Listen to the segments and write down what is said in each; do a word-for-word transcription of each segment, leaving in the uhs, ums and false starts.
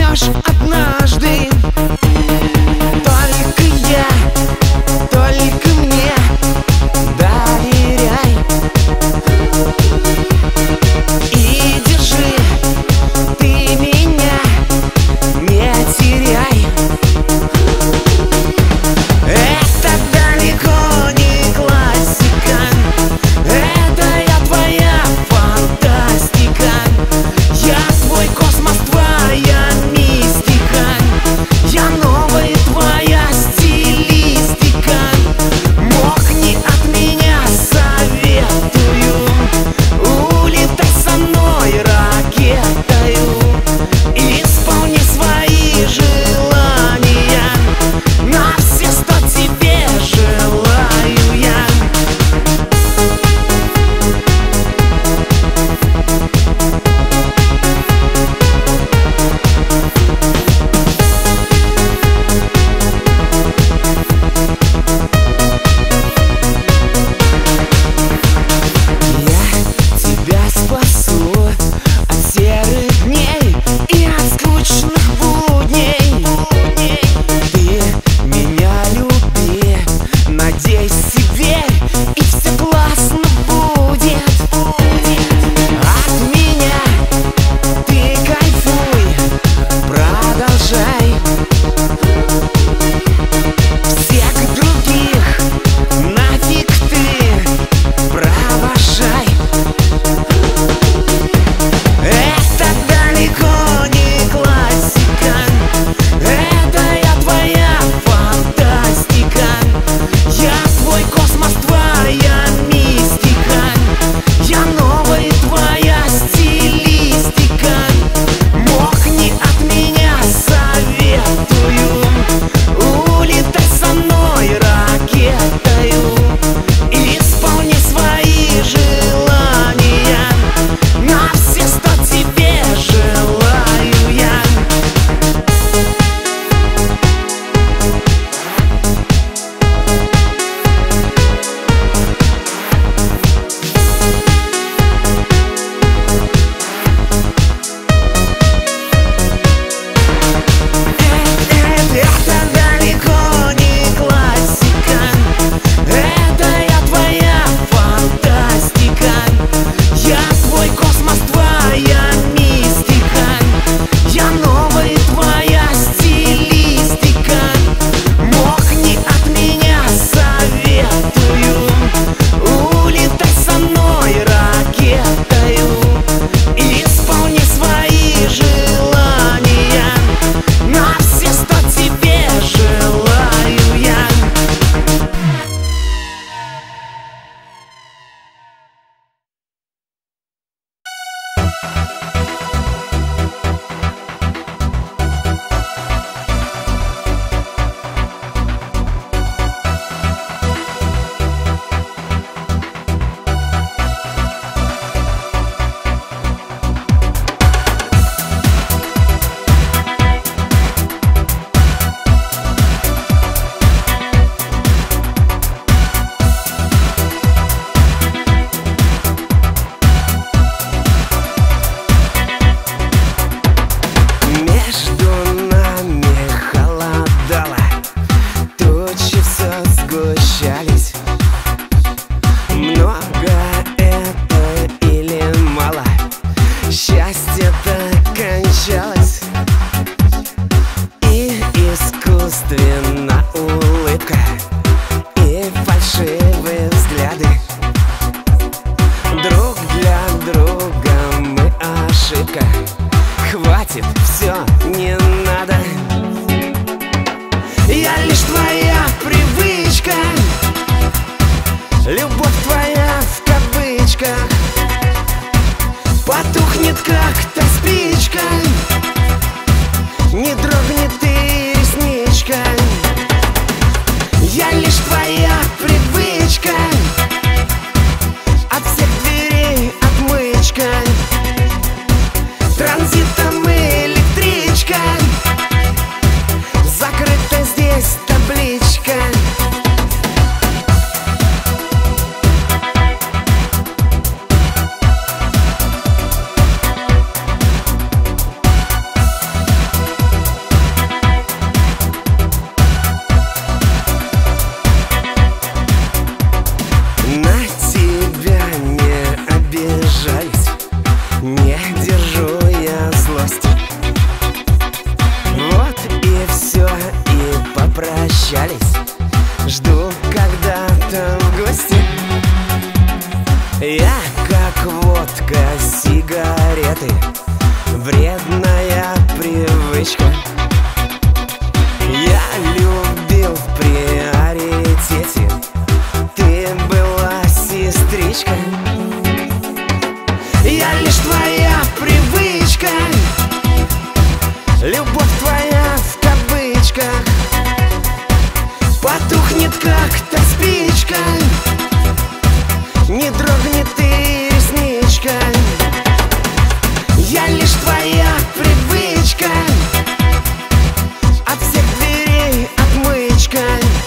поймешь однажды. Только я, только мне доверяй и держи, ты меня не теряй. Это далеко не классика, это я твоя фантастика. Я твой космос, твоя мистика, я новая твоя стилистика. Мокни от меня, советую, улетай со мной ракетою. Исполни свои желания, на все сто тебе желаю я. Я тебя спасу от серых дней и от скучных будней. Ты меня люби, надейся, верь, и все классно будет. От меня ты кайфуй, продолжай. Всех других нафиг ты провожай. Это далеко не классика, это я твоя фантастика. Я твой космос, твоя мистика, я новая твоя стилистика. Мокни от меня, советую, улетай со мной ракетою. Исполни свои желания, на все сто тебе желаю я. Это далеко не классика, это я твоя фантастика. Я твой космос, твоя мистика, я новая твоя стилистика. Мокни от меня, советую, улетай со мной ракетою. Исполни свои желания, на все сто тебе желаю я. Между нами холодало, тучи все сгущались. Много это или мало, счастье-то кончалось. И искусственно улыбка, и фальшивые взгляды. Друг для друга мы ошибка. Хватит, все, не надо. Я лишь твоя привычка, любовь твоя в кавычках. Потухнет как-то спичка, не дрогнет и ресничка. Я лишь твоя привычка, от всех дверей отмычка. Транзитом электричка, закрыта здесь табличка. встречались. Жду когда-то в гости. Я как водка, сигареты, вредная привычка. Я любил в приоритете, ты была сестричка. Я лишь твоя привычка, любовь твоя в кавычках. Потухнет как-то спичка, не дрогнет и ресничка. Я лишь твоя привычка, от всех дверей отмычка.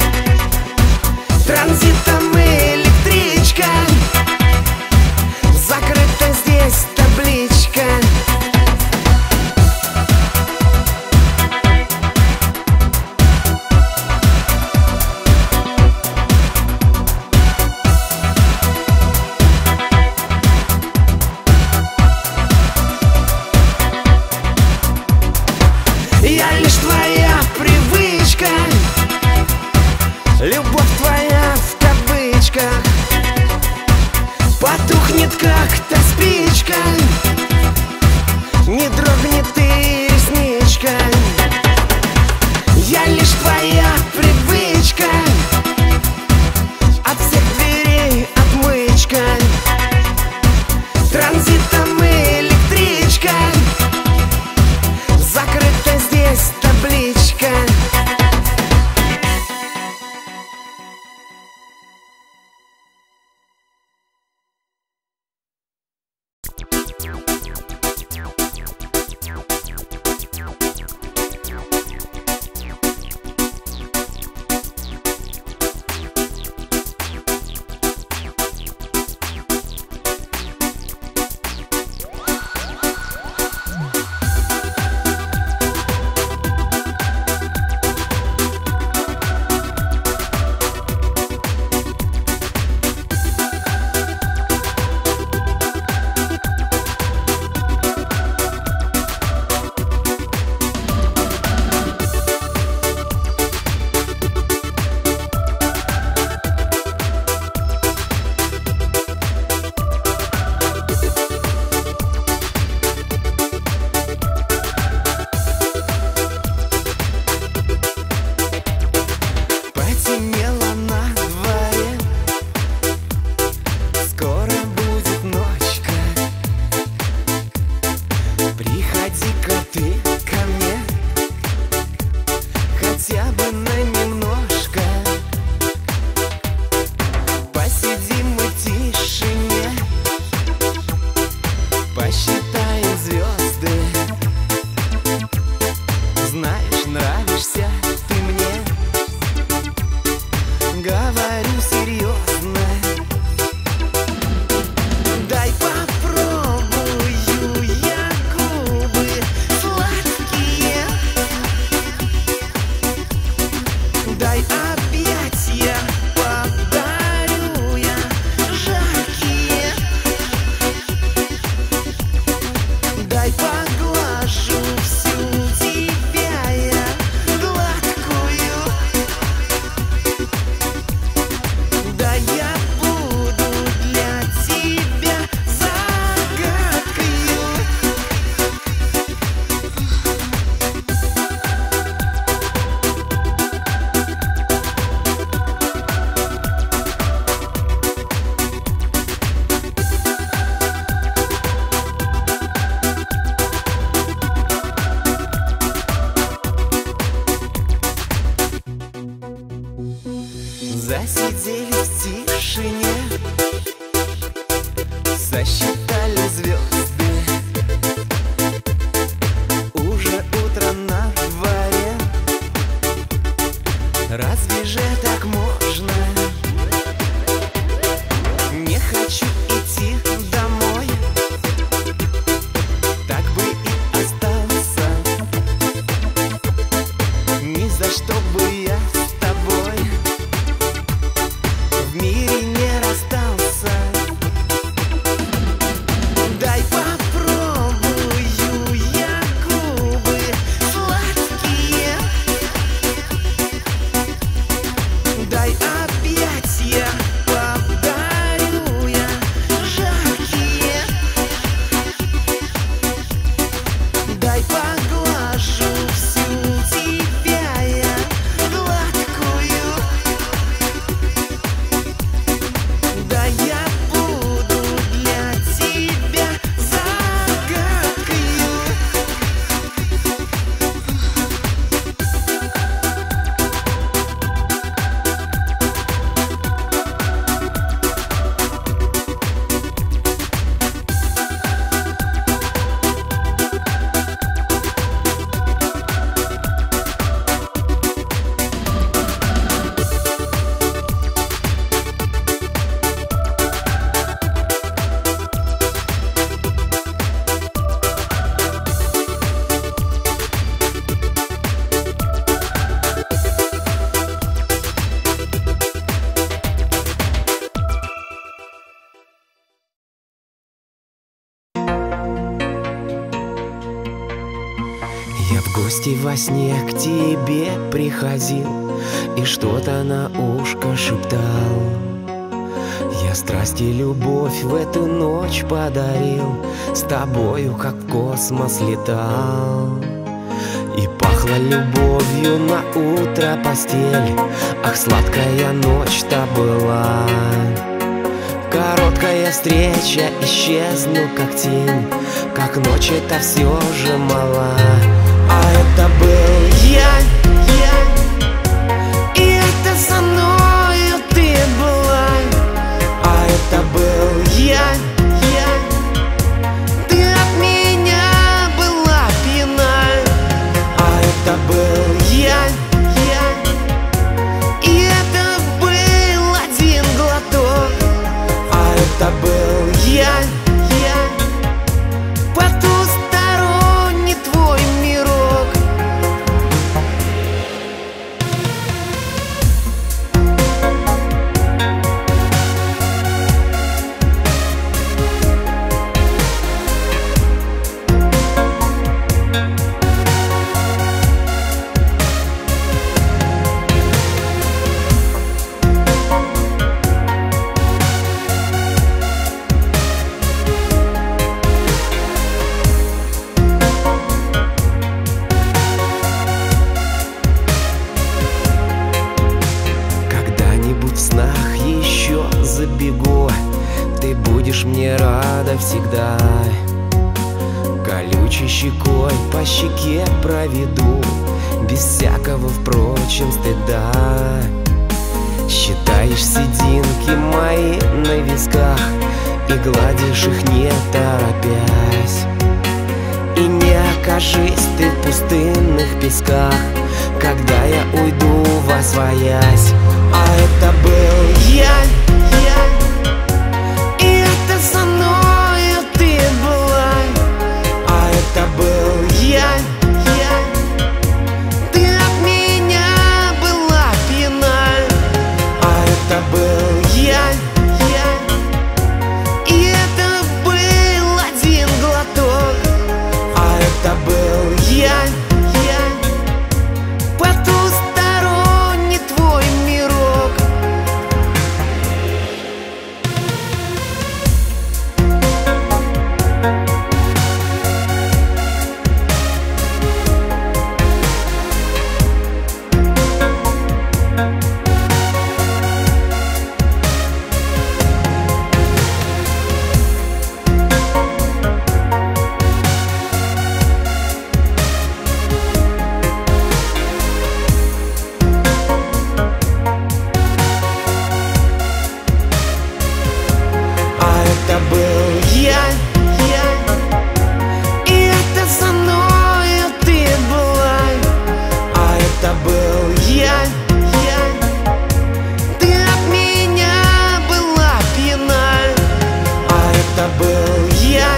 Транзитом электричка, закрыта здесь табличка. Я лишь твоя привычка, любовь твоя в кавычках. Потухнет как-то спичка, не дрогнет и ресничка. Я лишь твоя привычка, от всех дверей отмычка. Транзитом электричка, закрыта здесь табличка. Потемнело на дворе, скоро будет ночка. Приходи-ка ты ко мне, хотя бы на немножко. Посидим мы в тишине, посчитаем звезды. Знаешь, нравишься ты мне, говорю серьезно. Дай попробую я губы в Я в гости во сне к тебе приходил и что-то на ушко шептал. Я страсть и любовь в эту ночь подарил, с тобою как в космос летал. И пахло любовью на утро постель. Ах, сладкая ночь-то была. Короткая встреча, исчезну как тень, как ночь это все же мала. А это был я, я, и это со мною ты была. А это был я, я, ты от меня была пьяна. А это был я, я, и это был один глоток. А это был я, я, потусторонний твой мирок. Когда-нибудь в снах еще забегу, ты будешь мне рада всегда. Колючей щекой по щеке проведу, без всякого, впрочем, стыда. Считаешь сединки мои на висках и гладишь их не торопясь. И не окажись ты в пустынных песках, когда я уйду восвоясь. А это был я, я, и это со мною ты была. А это был я, я, ты от меня была пьяна. А это был я, я, и это был один глоток. А это был я, я, потусторонний твой мирок. Это был я, я, и это со мною ты была. А это был я, я, ты от меня была пьяна. А это был я,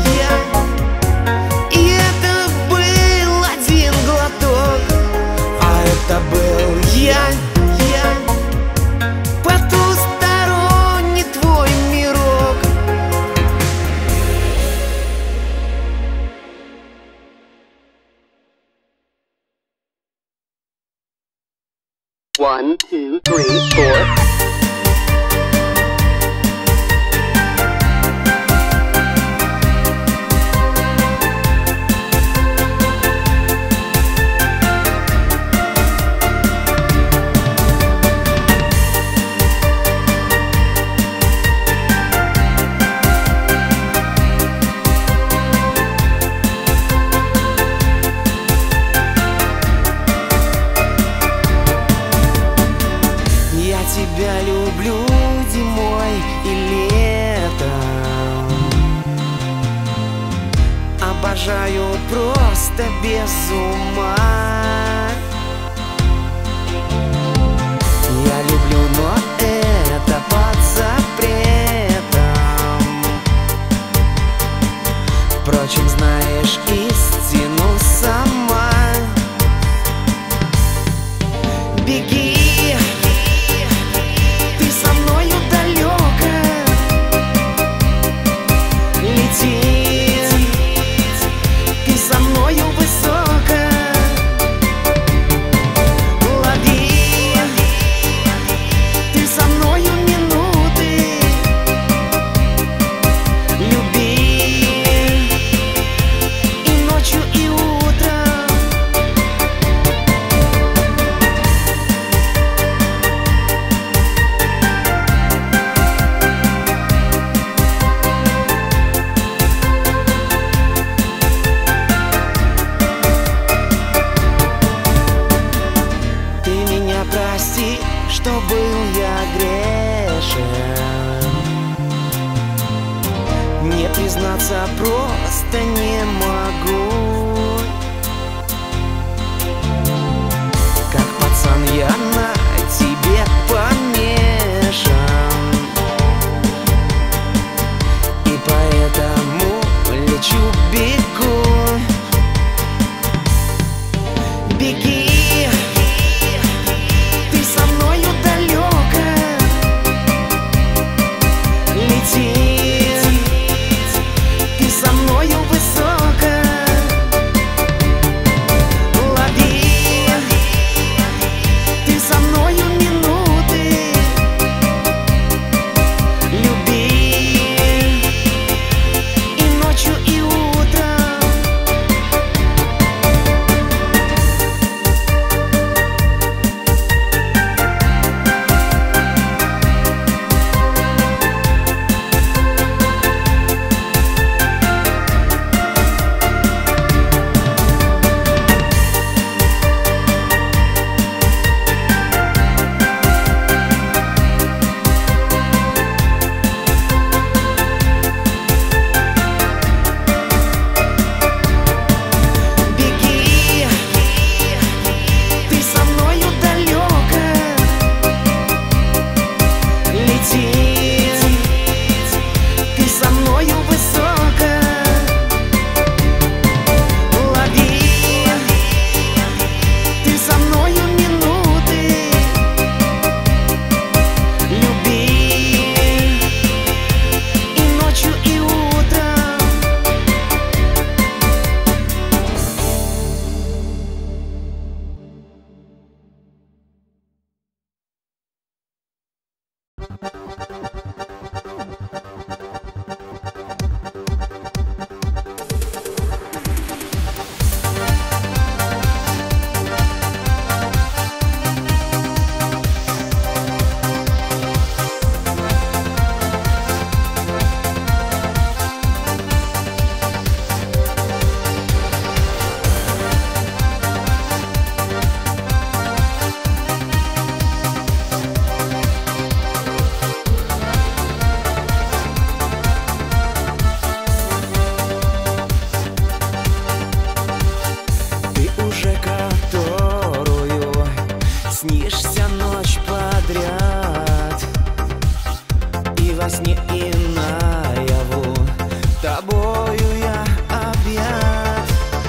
я, и это был один глоток. А это был я, я, потусторонний твой мирок. One, two, three, four. Я тебя люблю зимой и летом, обожаю просто без ума. Я люблю, но это под запретом. Впрочем, знаешь истину сама. Беги, ты со мною далеко, лети, ты со мною высоко. снишься ночь подряд, и во сне, и наяву тобою я объят.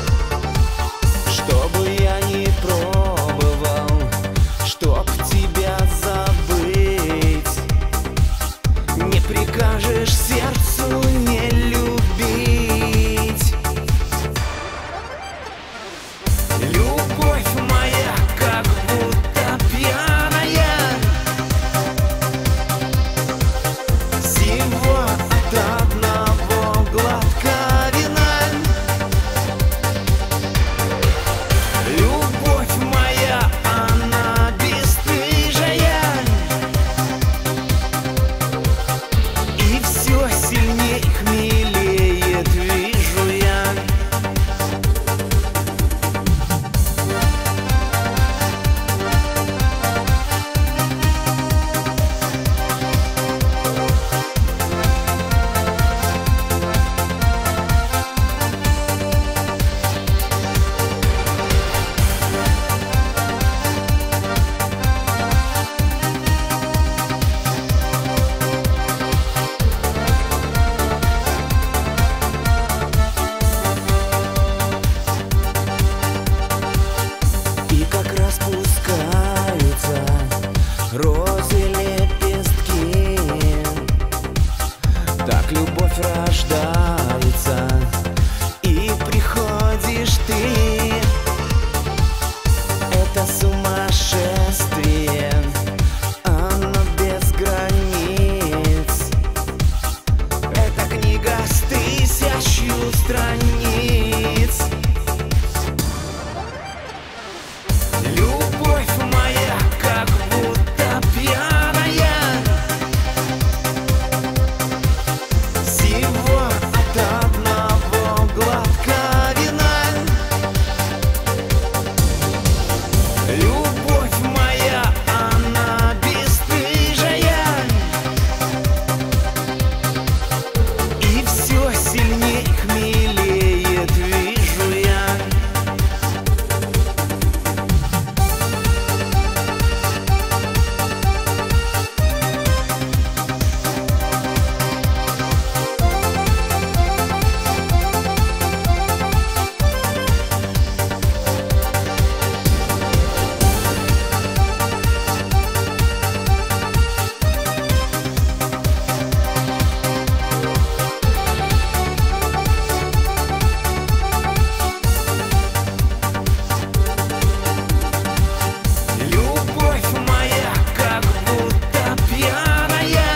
Что бы я ни пробовал, чтоб тебя забыть, не прикажешь сердцу не любить. Любовь моя как будто пьяная, всего от одного глотка вина. Любовь моя, она бесстыжая, и все сильней хмелеет, вижу я. И как распускаются розы лепестки, так любовь рождается, и приходишь ты. Это сумасшествие, оно без границ. Это книга с тысячью страниц. Любовь моя как будто пьяная, всего от одного глотка вина. Любовь моя, она бесстыжая, и все сильней хмелеет, вижу я. Любовь моя как будто пьяная,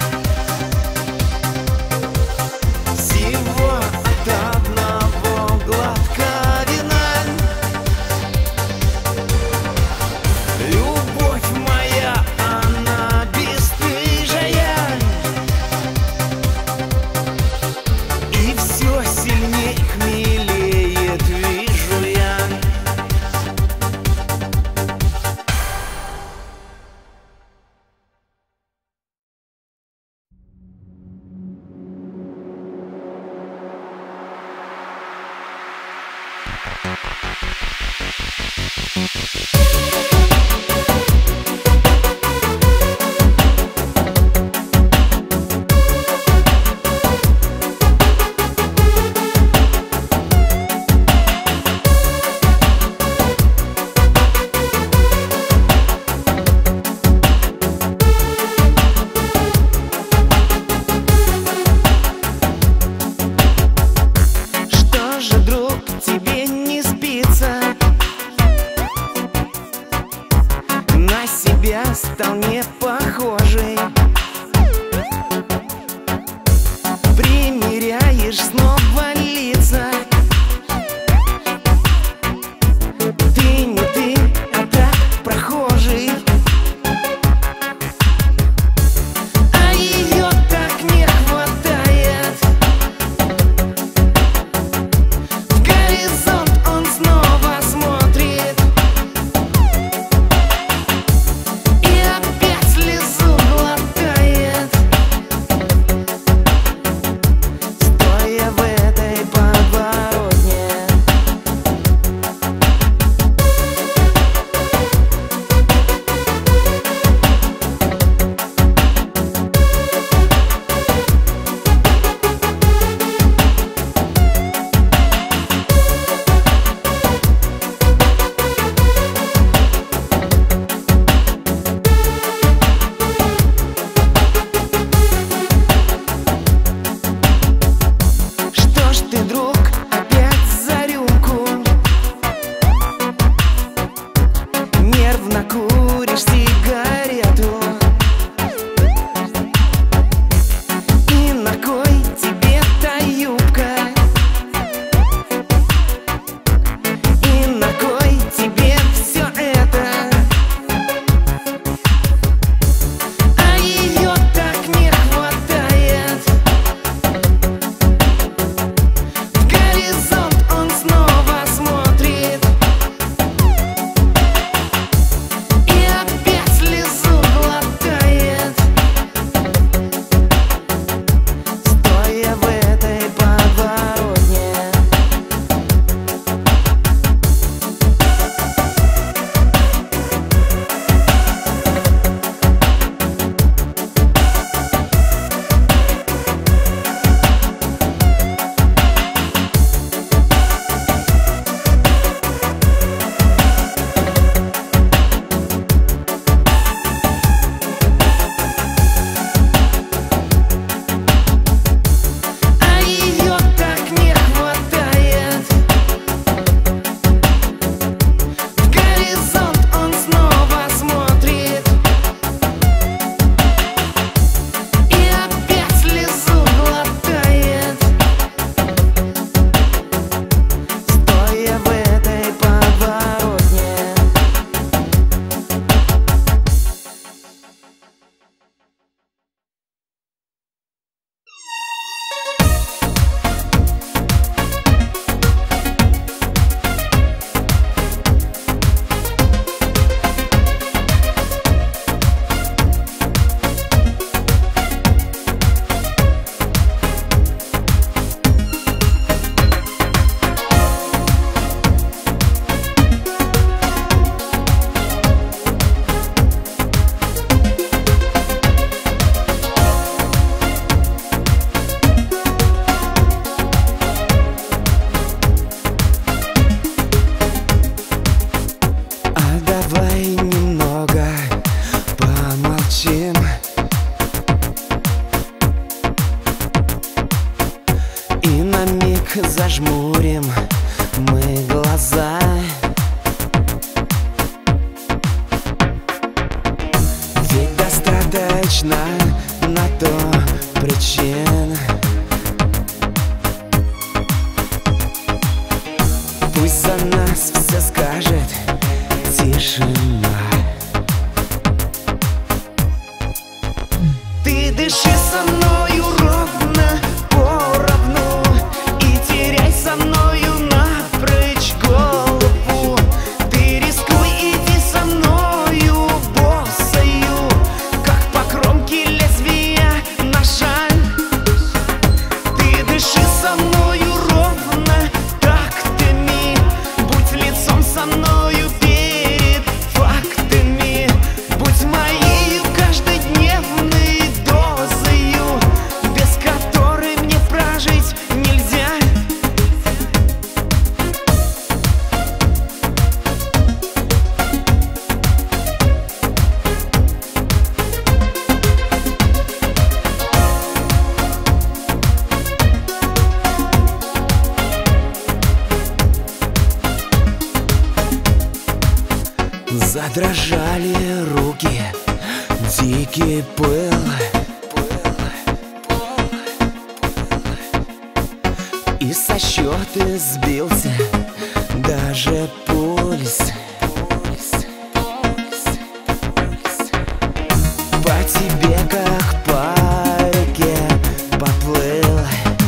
всего от одного глотка вина. Любовь моя, она бесстыжая, и все сильней хмелеет, вижу я. Что же, друг, тебе не спится? На себя стал не похожий. Примеряешь снова лица. Ты не ты, а так прохожий. А ее так не хватает. В горизонт он снова смотрит, и опять Задрожали руки, дикий пыл. И со счета сбился даже пульс. По тебе как по реке поплыл.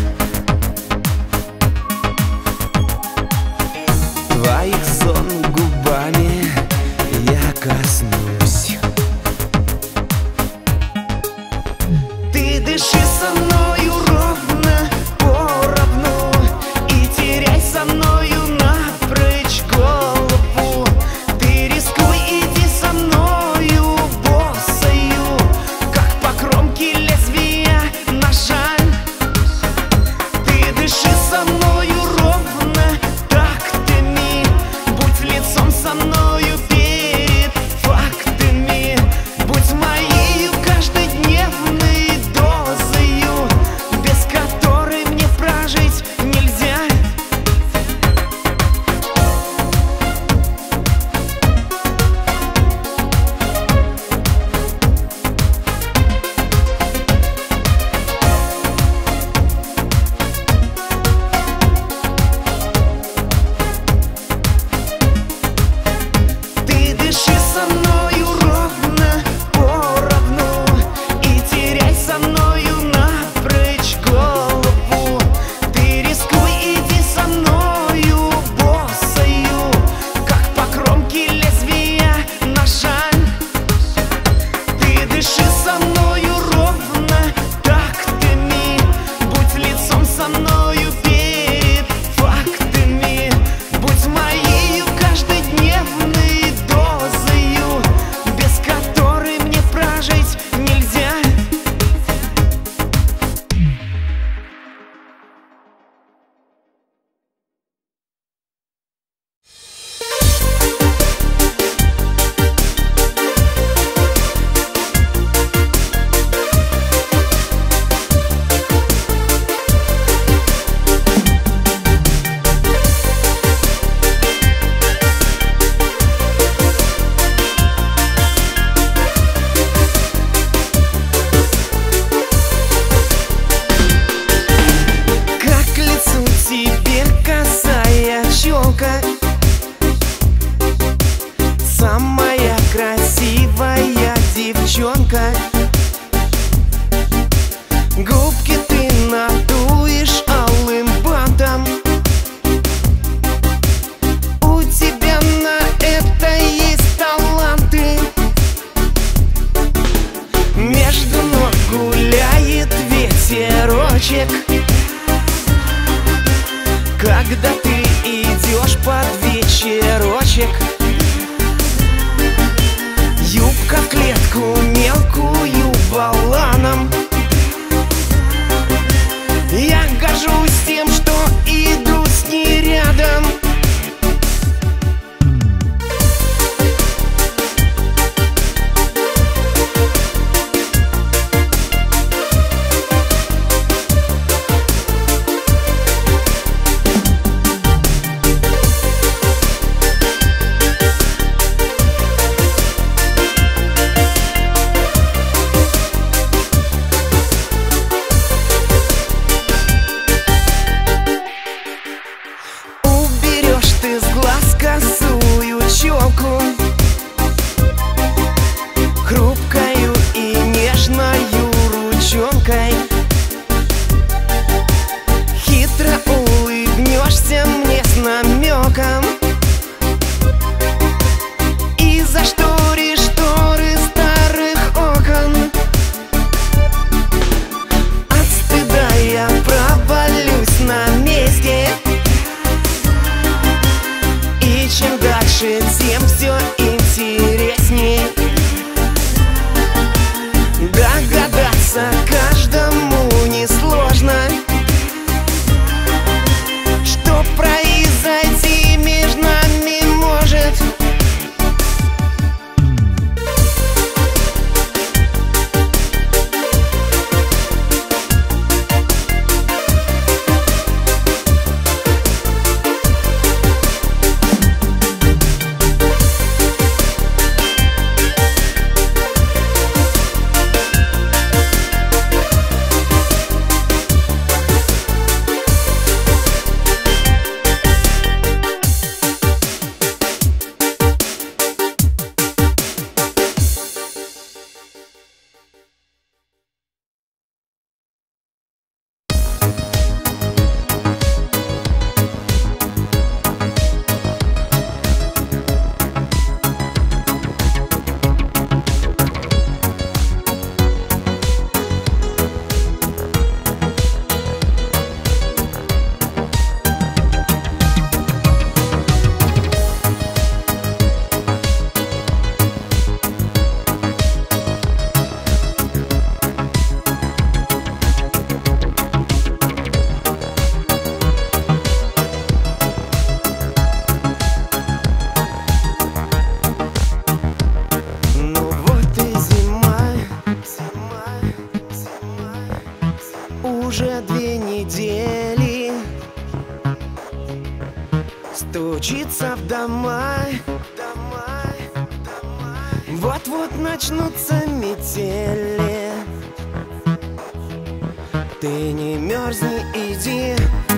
Твоих сон губами я коснусь. Ты дыши со мною ровно, поровну, и теряй со мною напрочь голову. Ты рискуй, иди со мною босою, как по кромке лезвия ножа. Ты дыши со мною ровно тактами, будь лицом со мною перед фактами, будь моею каждодневной дозою, без которой мне прожить нельзя. Ты дыши со мною ровно, поровну, и теряй со мною напрочь голову. Ты рискуй, иди со мною босою, как по кромке лезвия ножа. Ты дыши со мною ровно тактами, будь лицом со мною перед фактами, будь моею каждодневной дозою, без которой мне прожить нельзя. Как к лицу тебе косая челка, самая красивая девчонка. Губки ты надуешь алым бантом, у тебя на это есть таланты. Между ног гуляет ветерочек, когда ты идешь под вечерочек. Юбка в клетку мелкую воланом. Я горжусь тем, что иду с ней рядом. Уберешь ты с глаз косую челку, хрупкою и нежною ручонкой. Хитро улыбнешься мне с намеком и зашторишь шторы старых окон. От стыда я провалюсь на месте, и чем дальше, тем все интересней. Догадаться каждому несложно, что произойти между нами может. стучится в дома. Вот-вот начнутся метели. Ты не мерзни, иди.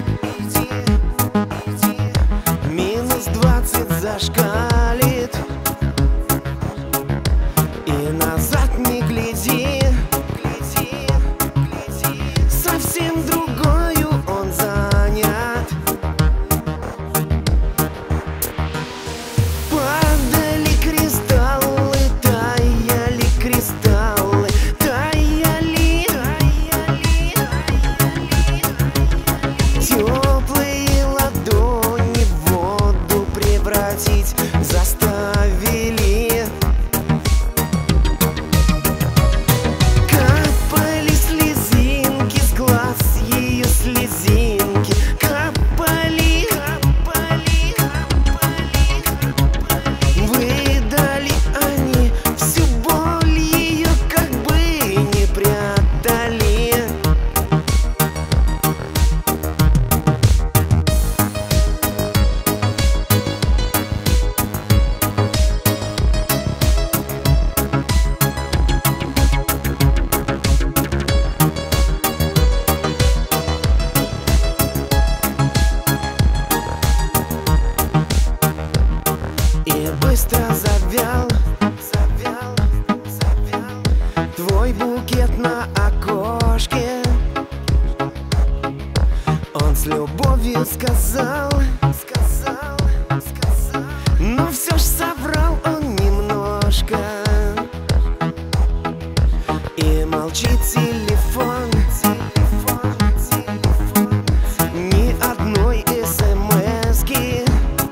Минус двадцать зашкалит. И назад не гляди. Совсем другою он занят. Падали кристаллы, таяли кристаллы, таяли. Теплые ладони в воду превратить заставили. Капали слезинки с глаз, ее слезинки капали, капали, капали. Выдали они всю боль, ее как бы не прятали. И быстро завял, завял, завял твой букет на окошке. Он с любовью сказал, сказал, сказал, но все ж соврал он немножко. И молчит телефон, телефон, телефон, ни одной смс-ки.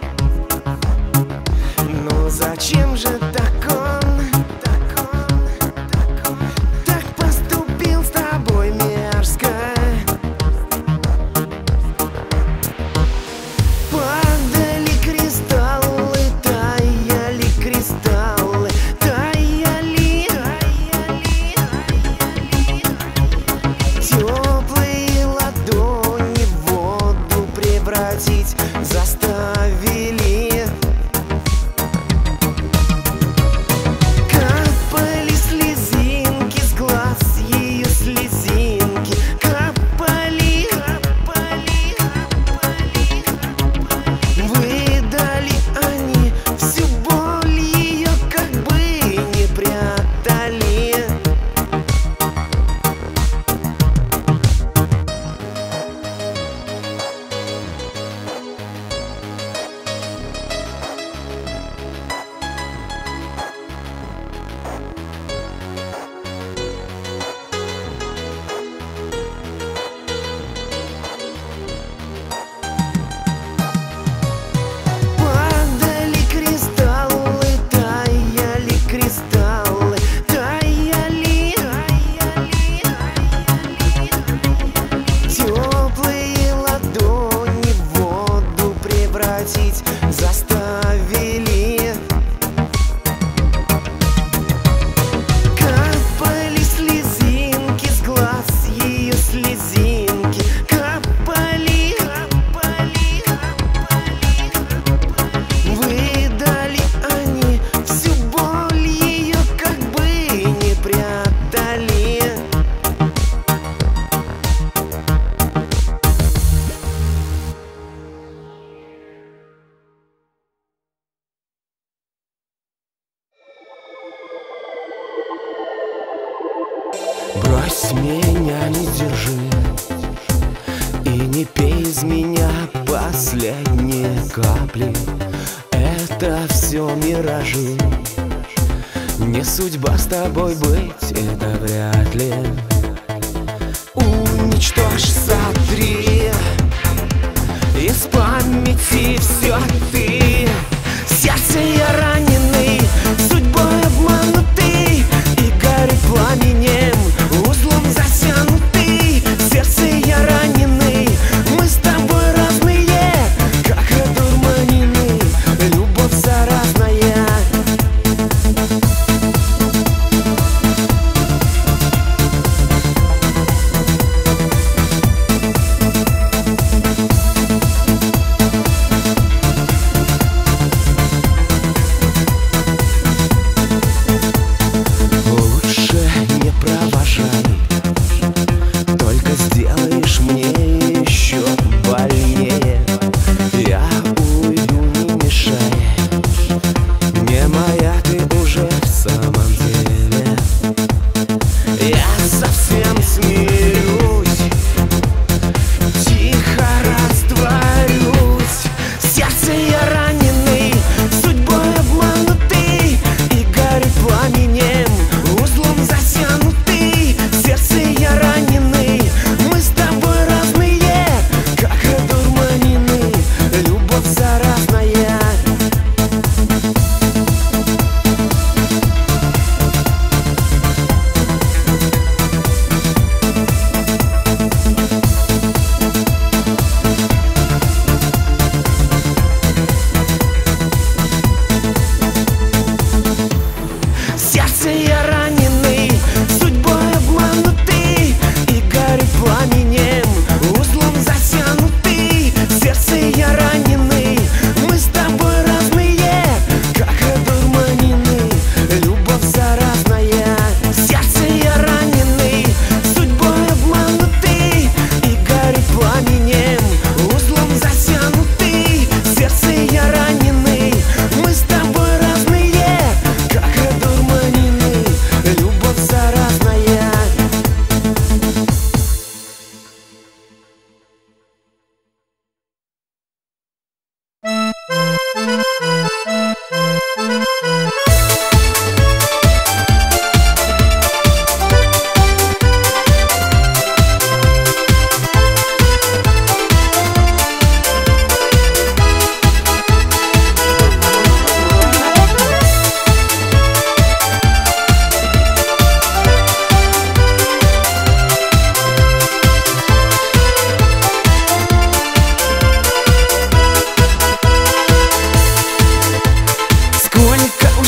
Ну зачем же так он, так он, так он, так поступил с тобой мерзко? Падали кристаллы, таяли кристаллы, таяли, таяли, таяли. Теплые ладони в воду превратить заставили. Капали слезинки с глаз, ее слезинки капали, капали, капали. Выдали они всю боль, ее как бы не прятали. Падали кристаллы, таяли кристаллы, таяли, таяли, таяли. Теплые ладони в воду превратить заставили. Капали слезинки с глаз, ее слезинки капали, капали, капали. Выдали они всю боль, ее как бы не прятали. Брось меня, не держи, и не пей из меня последние капли. Это все миражи, не судьба с тобой быть, это вряд ли. Уничтожь, сотри из памяти все ты. Сердце я раненый, судьбой обманутый, и горит пламенем, узлом затянутый. Сердце я раненый, мы с тобой разные, как одурманены, любовь заразная.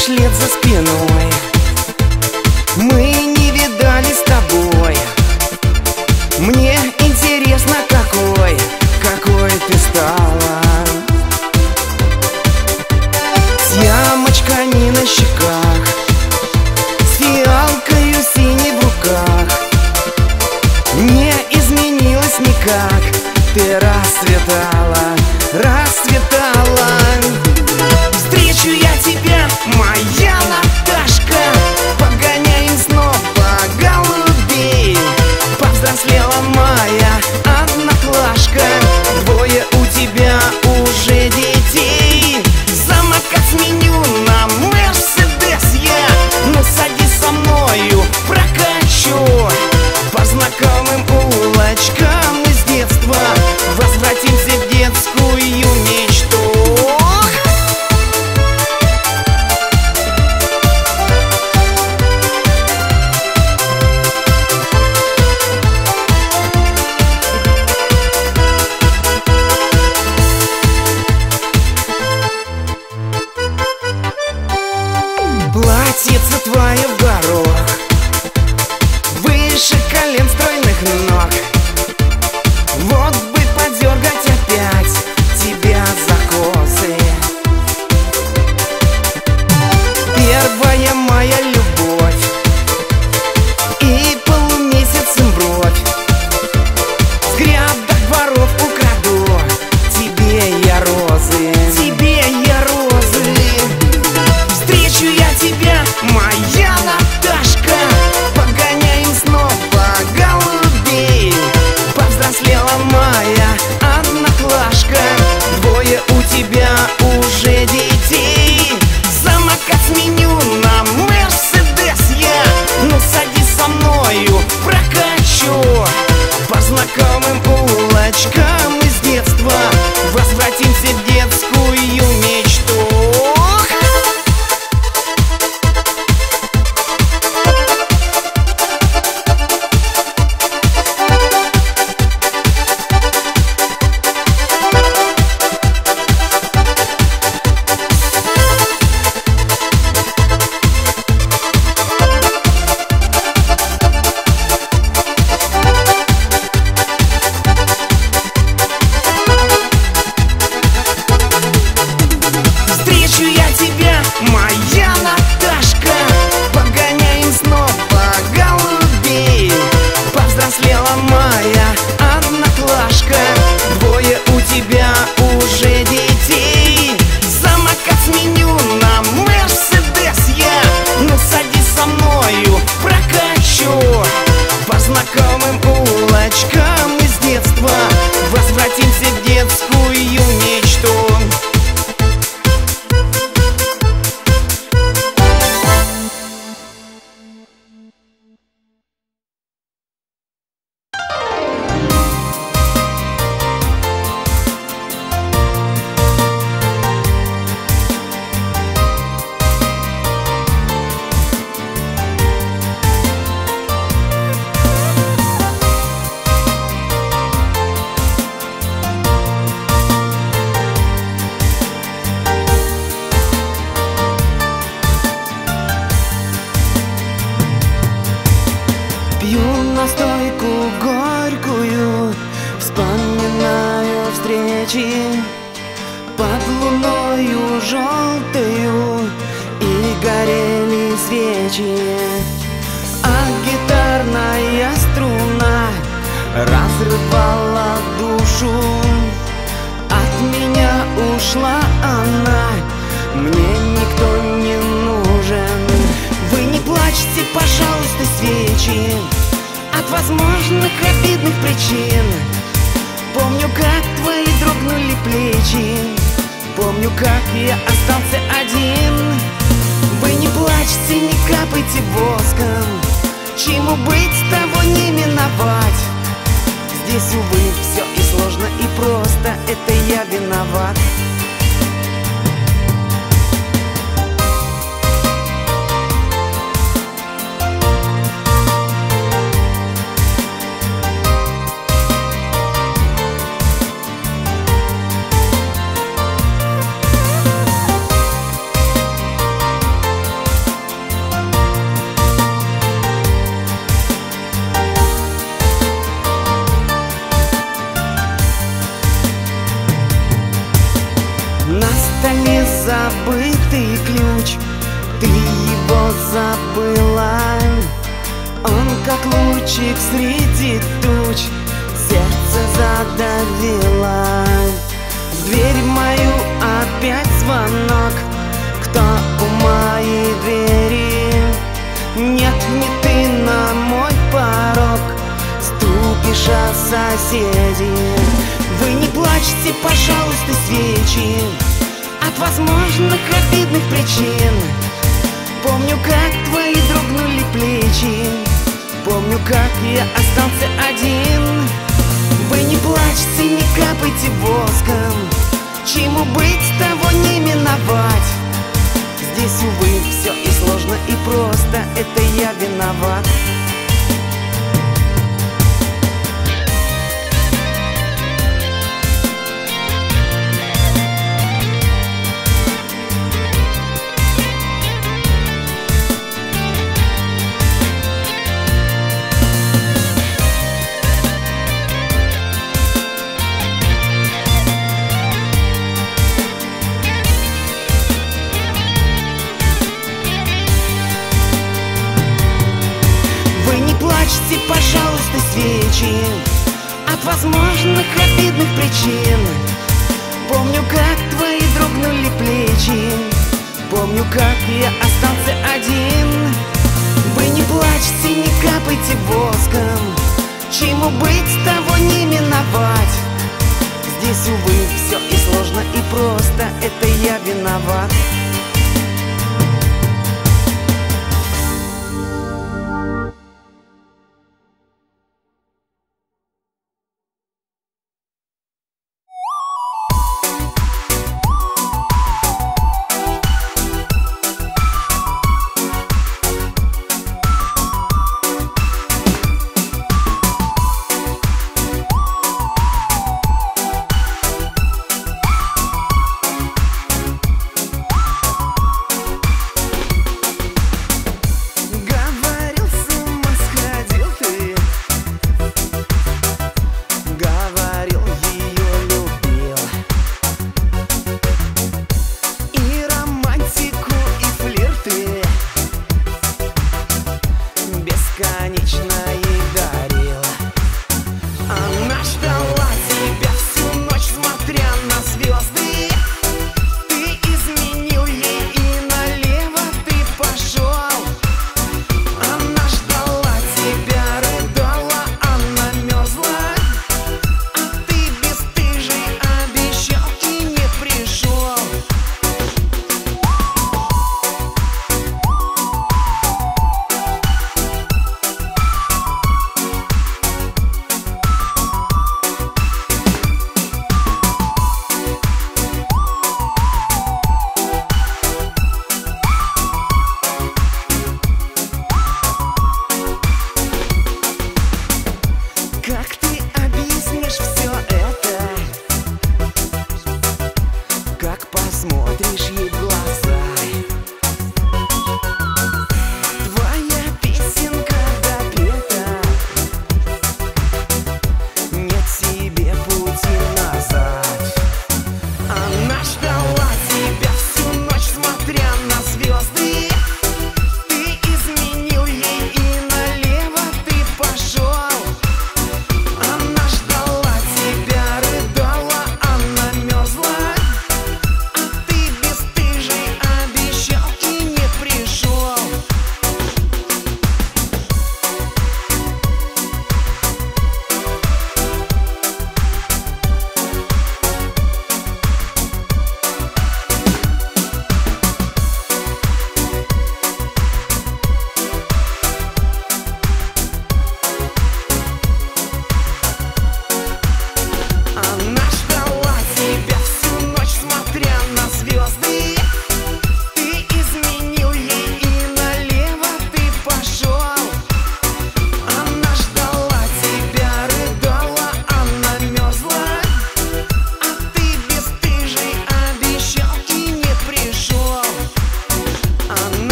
уж лет за спиной. Мы не видались с тобой. Мне интересно, какой, какой ты стала. С ямочками на щеках, с фиалкою синей в руках. Не изменилась никак, ты расцветала, расцветала. Встречу я тебя, моя Наташка, погоняем снова голубей. Повзрослела моя одноклашка, двое у тебя уже детей. Самокат сменю на Мерседес я, ну садись со мною, прокачу. По знакомым улочкам из детства возвратимся в детскую мечту. Платьице твое в горох, выше колен стройных ног. Вот бы подергать опять тебя за косы. Первая моя любовь и полумесяцем бровь. С грядок дворов украду тебе я розы, тебе я розы. Встречу я тебя, моя Наташка, погоняем снова голубей. Повзрослела моя одноклашка, двое у тебя уже детей. Самокат сменю на Мерседес я, ну садись со мною, прокачу. По знакомым улочкам из детства возвратимся в детскую мечту. Встречу я тебя, моя Наташка, погоняем снова голубей. Повзрослела моя одноклашка, двое у тебя уже детей. Самокат сменю на Мерседес я, ну садись со мною, прокачу. По знакомым улочкам из детства возвратимся в детскую мечту. Пью настойку горькую, вспоминаю встречи под луною желтою, и горели свечи. А гитарная струна разрывала душу. От меня ушла она, мне никто не нужен. Вы не плачьте, пожалуйста, свечи, от возможных обидных причин. Помню, как твои дрогнули плечи, помню, как я остался один. Вы не плачьте, не капайте воском, чему быть, того не миновать. Здесь, увы, все и сложно, и просто, это я виноват. Это не забытый ключ, ты его забыла. Он как лучик среди туч, сердце задавило. В дверь мою опять звонок. Кто у моей двери? Нет, не ты на мой порог ступишь, а соседи. Вы не плачьте, пожалуйста, свечи от возможных обидных причин. Помню, как твои дрогнули плечи, помню, как я остался один. Вы не плачьте, не капайте воском, чему быть, того не миновать. Здесь, увы, все и сложно, и просто, это я виноват. Пожалуйста, свечи от возможных обидных причин. Помню, как твои дрогнули плечи, помню, как я остался один. Вы не плачьте, не капайте воском, чему быть, того не миновать. Здесь, увы, все и сложно, и просто, это я виноват.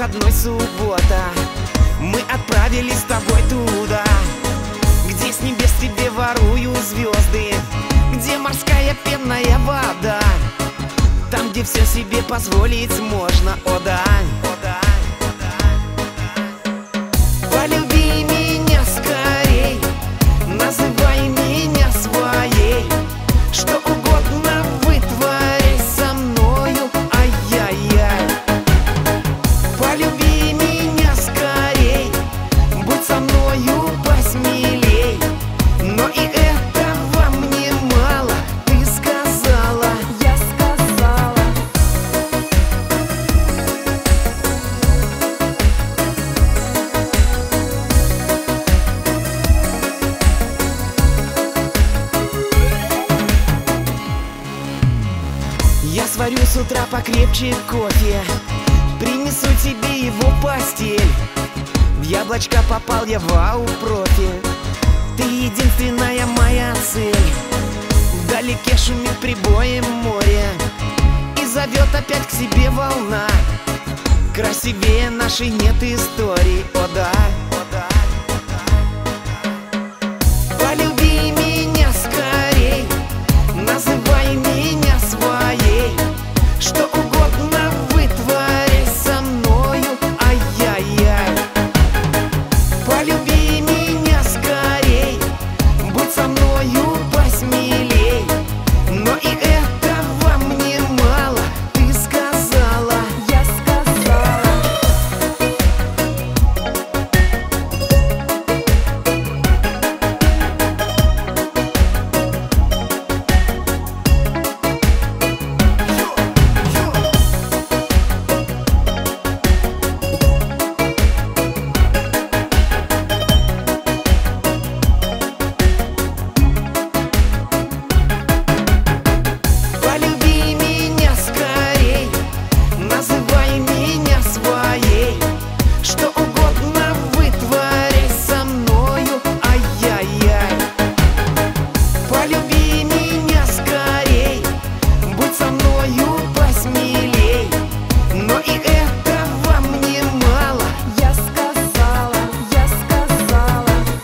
родной суббота. Мы отправились с тобой туда, где с небес тебе воруют звезды, где морская пенная вода, там, где все себе позволить можно, о да, о да. Полюби меня скорей, называй меня своей, что угодно вытворяй со мною, ай-яй-яй. Полюби меня скорей, будь со мною посмелей, но и этого мне мало, ты сказала, Я сказала. Я сварю с утра покрепче кофе, принесу тебе его в постель. В яблочко попал я, вау, профи. Ты единственная моя цель. Вдалеке шумит прибоем море и зовет опять к себе волна. Красивее нашей нет истории, о да, о да. Полюби меня скорей, называй меня своей, что угодно вытворяй со мною, ай-яй-яй. Полюби меня скорей, будь со мною посмелей, но и этого мне мало, ты сказала. Я сказала. Полюби меня скорей, называй меня своей, что угодно вытворяй со мною, ай-яй-яй. Полюби меня скорей, будь со мною посмелей, но и этого мне мало. Я сказала. Я сказала.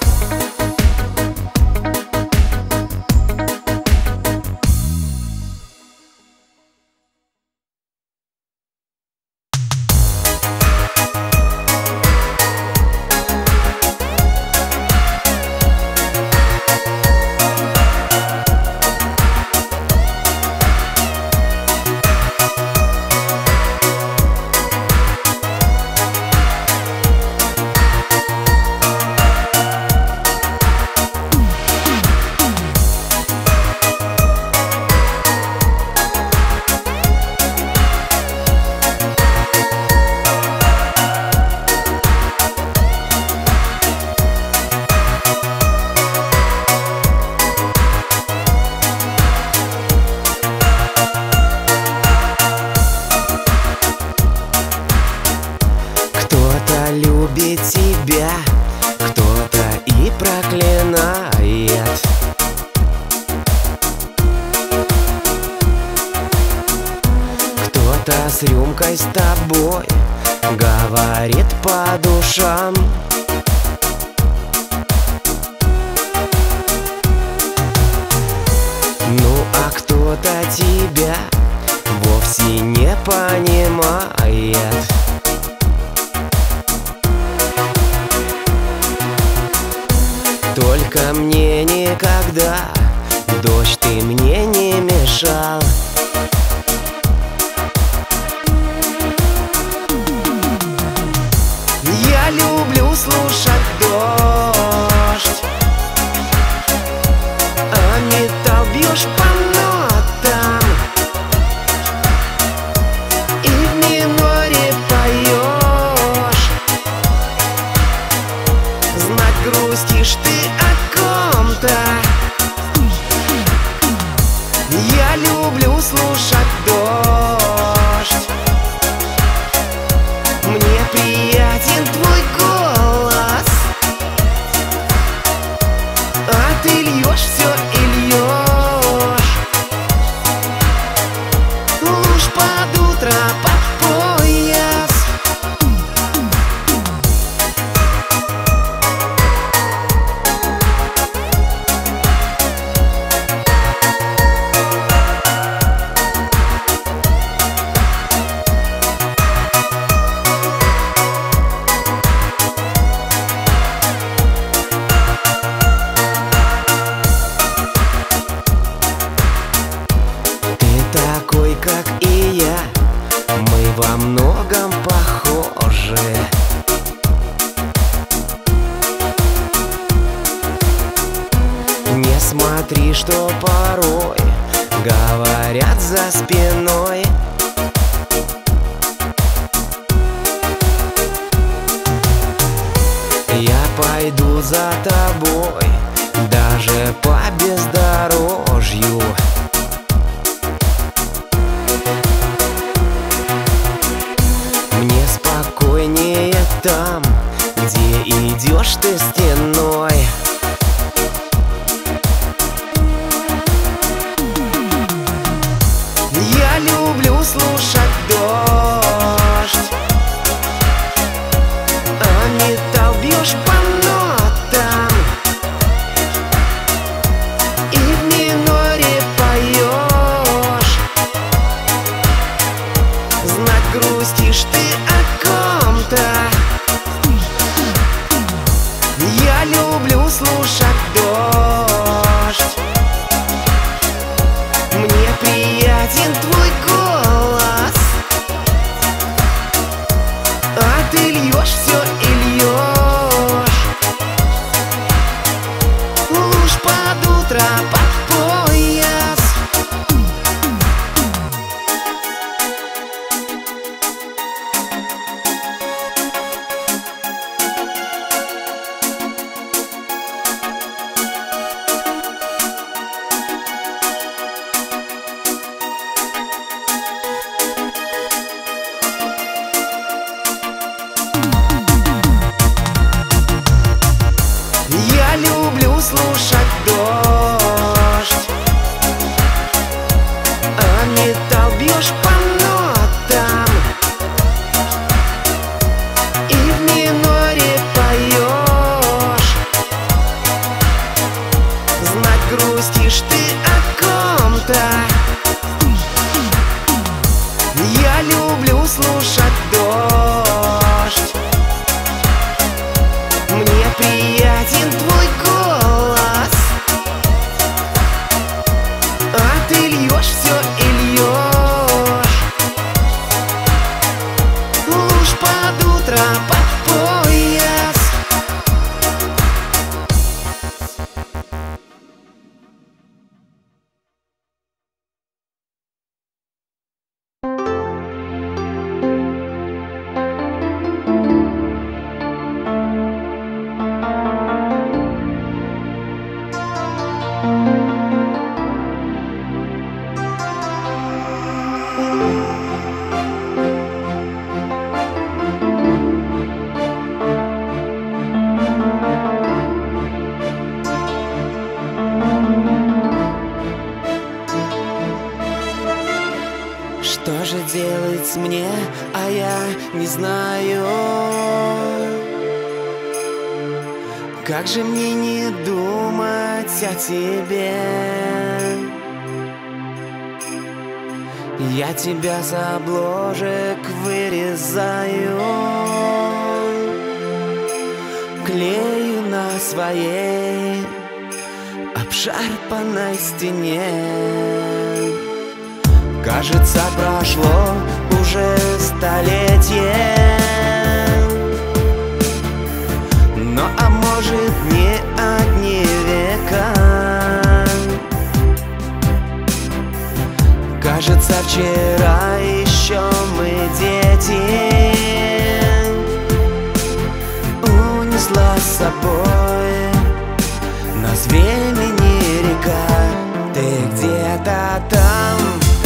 Кто-то любит тебя, кто-то и проклинает. Кто-то с рюмкой с тобой говорит по душам. Ну а кто-то тебя вовсе не понимает. Только мне никогда, дождь, ты мне не мешал. Я люблю слушать дождь, а металл бьешь по нотам и в миноре поешь. Знать, грустишь ты о ком-то. Я люблю слушать дождь, мне приятен твой голос. что порой говорят за спиной. Я пойду за тобой даже по бездорожью. Мне спокойнее там, где идешь ты стеной. Я люблю слушать дождь, а металл бьешь по нотам и в миноре поешь. Знать грустишь ты о ком-то. Я люблю слушать дождь, мне приятен твой голос, а ты льешь все и льешь. Лушь под утро, под пояс. Я люблю слушать дождь, а металл бьешь по нотам и в миноре поешь. Знать грустишь ты о ком-то. Я люблю слушать дождь, мне приятен твой голос, а ты льешь все и льешь. Лушь под утро, под пояс. Что же делать мне, а я не знаю. Как же мне не думать о тебе? Я тебя с обложек вырезаю, клею на своей обшарпанной стене. Кажется, прошло уже столетие, но а может не одни века. Кажется, вчера еще мы дети, унесла с собой нас времени река. Ты где-то там,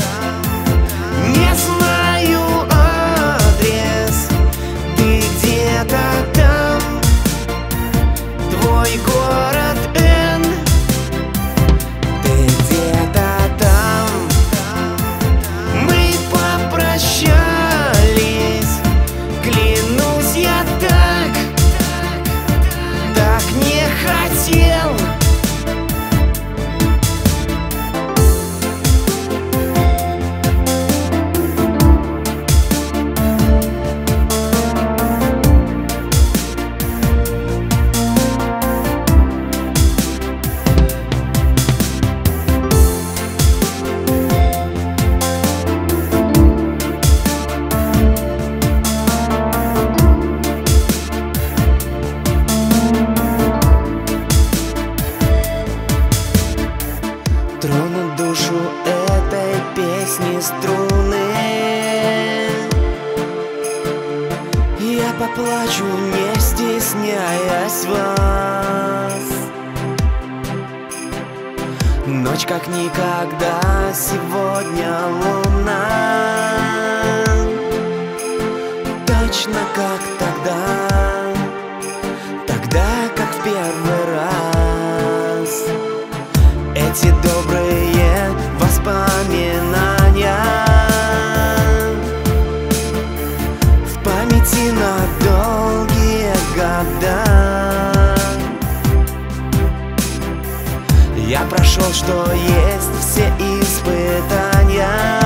не знаю адрес, ты где-то там, твой город Н, ты где-то там. Мы попрощались, клянусь я так, так плачу, не стесняясь вас. Ночь как никогда, сегодня луна, точно как тогда, тогда как в первый раз. Эти добрые воспоминания в памяти на долгие года. Я прошел, что есть все испытания.